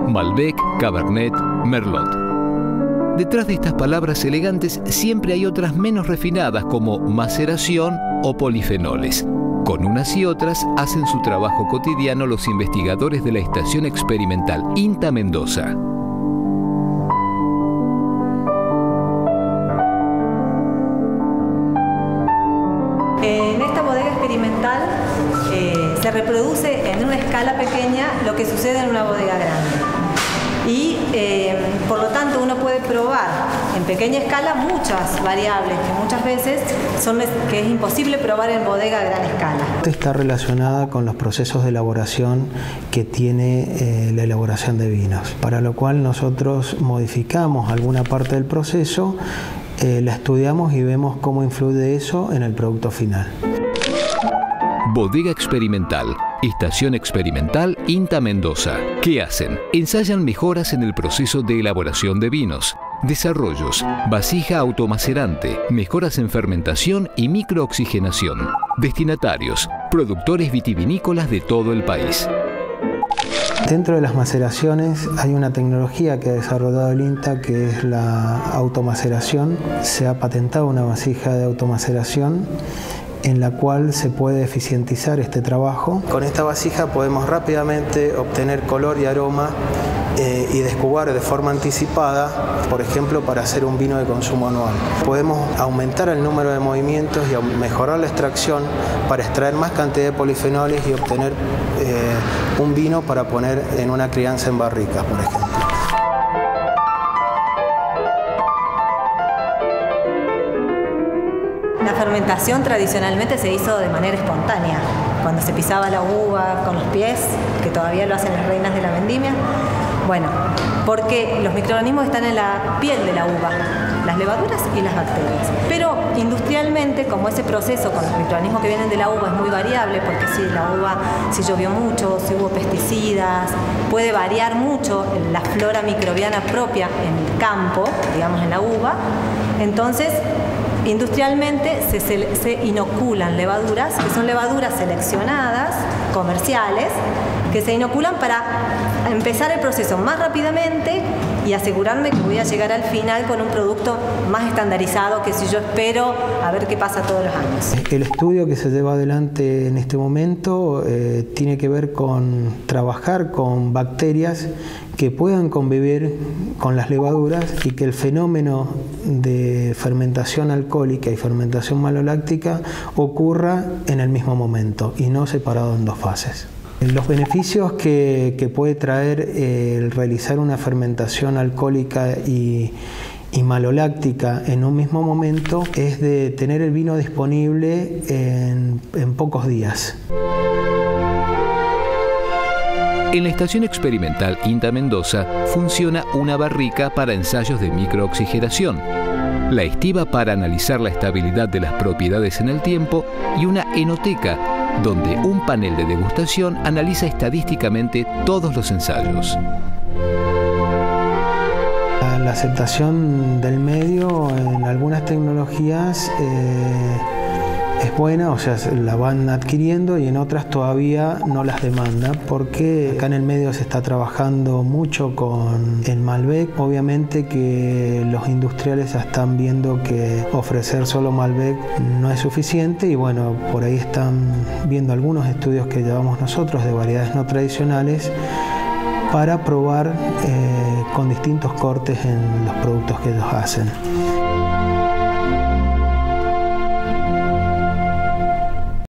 Malbec, Cabernet, Merlot. Detrás de estas palabras elegantes siempre hay otras menos refinadas como maceración o polifenoles. Con unas y otras hacen su trabajo cotidiano los investigadores de la Estación Experimental INTA Mendoza. En esta bodega experimental se reproduce en una escala pequeña lo que sucede en una bodega grande. Y por lo tanto uno puede probar en pequeña escala muchas variables que muchas veces que es imposible probar en bodega a gran escala. Está relacionada con los procesos de elaboración que tiene la elaboración de vinos, para lo cual nosotros modificamos alguna parte del proceso, la estudiamos y vemos cómo influye eso en el producto final. Bodega Experimental, Estación Experimental INTA Mendoza. ¿Qué hacen? Ensayan mejoras en el proceso de elaboración de vinos, desarrollos, vasija automacerante, mejoras en fermentación y microoxigenación. Destinatarios, productores vitivinícolas de todo el país. Dentro de las maceraciones hay una tecnología que ha desarrollado el INTA que es la automaceración. Se ha patentado una vasija de automaceración en la cual se puede eficientizar este trabajo. Con esta vasija podemos rápidamente obtener color y aroma y descubar de forma anticipada, por ejemplo, para hacer un vino de consumo anual. Podemos aumentar el número de movimientos y mejorar la extracción para extraer más cantidad de polifenoles y obtener un vino para poner en una crianza en barricas, por ejemplo. La fermentación tradicionalmente se hizo de manera espontánea, cuando se pisaba la uva con los pies, que todavía lo hacen las reinas de la vendimia. Bueno, porque los microorganismos están en la piel de la uva, las levaduras y las bacterias. Pero industrialmente, como ese proceso con los microorganismos que vienen de la uva es muy variable, porque si llovió mucho, si hubo pesticidas, puede variar mucho la flora microbiana propia en el campo, digamos en la uva, entonces industrialmente se inoculan levaduras, que son levaduras seleccionadas, comerciales, que se inoculan para empezar el proceso más rápidamente y asegurarme que voy a llegar al final con un producto más estandarizado que si yo espero a ver qué pasa todos los años. El estudio que se lleva adelante en este momento tiene que ver con trabajar con bacterias que puedan convivir con las levaduras y que el fenómeno de fermentación alcohólica y fermentación maloláctica ocurra en el mismo momento y no separado en dos fases. Los beneficios que puede traer el realizar una fermentación alcohólica y maloláctica en un mismo momento es de tener el vino disponible en pocos días. En la Estación Experimental INTA Mendoza funciona una barrica para ensayos de microoxigenación, la estiva para analizar la estabilidad de las propiedades en el tiempo y una enoteca, donde un panel de degustación analiza estadísticamente todos los ensayos. La aceptación del medio en algunas tecnologías es buena, o sea, la van adquiriendo y en otras todavía no las demanda, porque acá en el medio se está trabajando mucho con el Malbec. Obviamente que los industriales ya están viendo que ofrecer solo Malbec no es suficiente y bueno, por ahí están viendo algunos estudios que llevamos nosotros de variedades no tradicionales para probar con distintos cortes en los productos que ellos hacen.